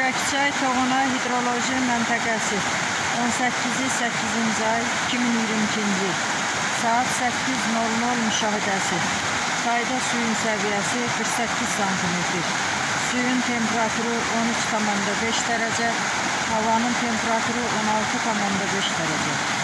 Çəkçay Toğuna Hidroloji Məntəqəsi 18-8-ci ay 2022-ci il saat 8:00 müşahidəsi. Çayda suyun səviyyəsi 48 sm. Suyun temperaturu 13,5 dərəcə, havanın temperaturu 16,5 dərəcə.